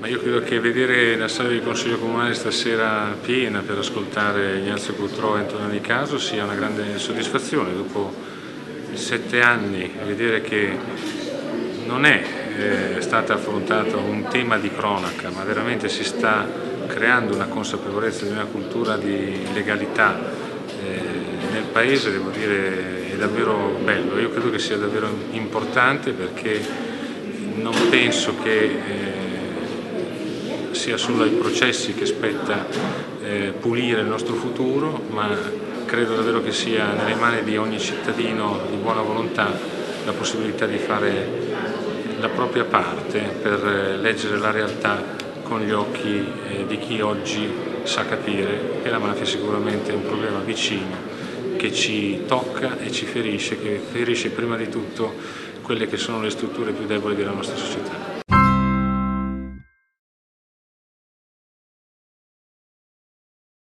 Io credo che vedere la sala del Consiglio Comunale stasera piena per ascoltare Ignazio Cutrò e Antonio Nicaso sia una grande soddisfazione. Dopo 7 anni vedere che non è stato affrontato un tema di cronaca, ma veramente si sta creando una consapevolezza di una cultura di legalità nel Paese, devo dire, è davvero bello. Io credo che sia davvero importante, perché non penso che sia solo ai processi che spetta pulire il nostro futuro, ma credo davvero che sia nelle mani di ogni cittadino di buona volontà la possibilità di fare la propria parte per leggere la realtà con gli occhi di chi oggi sa capire che la mafia sicuramente è un problema vicino, che ci tocca e ci ferisce, che ferisce prima di tutto quelle che sono le strutture più deboli della nostra società.